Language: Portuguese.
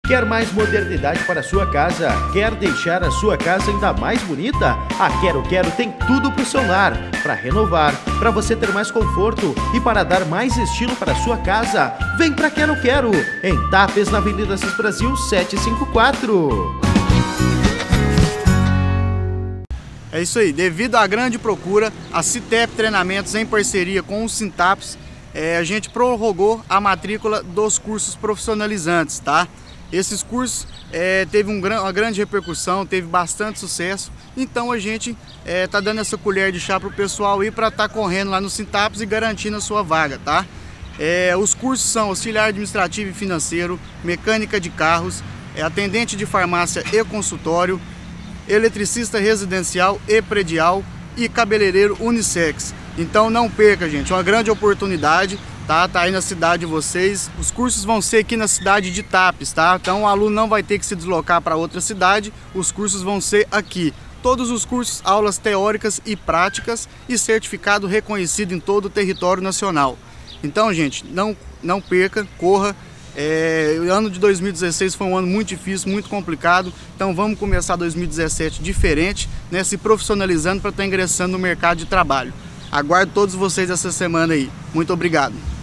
Quer mais modernidade para a sua casa? Quer deixar a sua casa ainda mais bonita? A Quero Quero tem tudo para o seu lar, para renovar, para você ter mais conforto e para dar mais estilo para a sua casa. Vem para Quero Quero, em Tapes, na Avenida Assis Brasil 754. É isso aí, devido à grande procura, a Citep Treinamentos, em parceria com o Sintapes, a gente prorrogou a matrícula dos cursos profissionalizantes, tá? Esses cursos teve uma grande repercussão, teve bastante sucesso, então a gente tá dando essa colher de chá para o pessoal aí para estar correndo lá no Sintapes e garantindo a sua vaga, tá? Os cursos são auxiliar administrativo e financeiro, mecânica de carros, atendente de farmácia e consultório, eletricista residencial e predial e cabeleireiro unissex. Então não perca, gente, uma grande oportunidade. Tá aí na cidade de vocês. Os cursos vão ser aqui na cidade de Tapes, tá? Então o aluno não vai ter que se deslocar para outra cidade, os cursos vão ser aqui. Todos os cursos, aulas teóricas e práticas e certificado reconhecido em todo o território nacional. Então, gente, não perca, corra. O ano de 2016 foi um ano muito difícil, muito complicado. Então vamos começar 2017 diferente, né? Se profissionalizando para estar ingressando no mercado de trabalho. Aguardo todos vocês essa semana aí. Muito obrigado.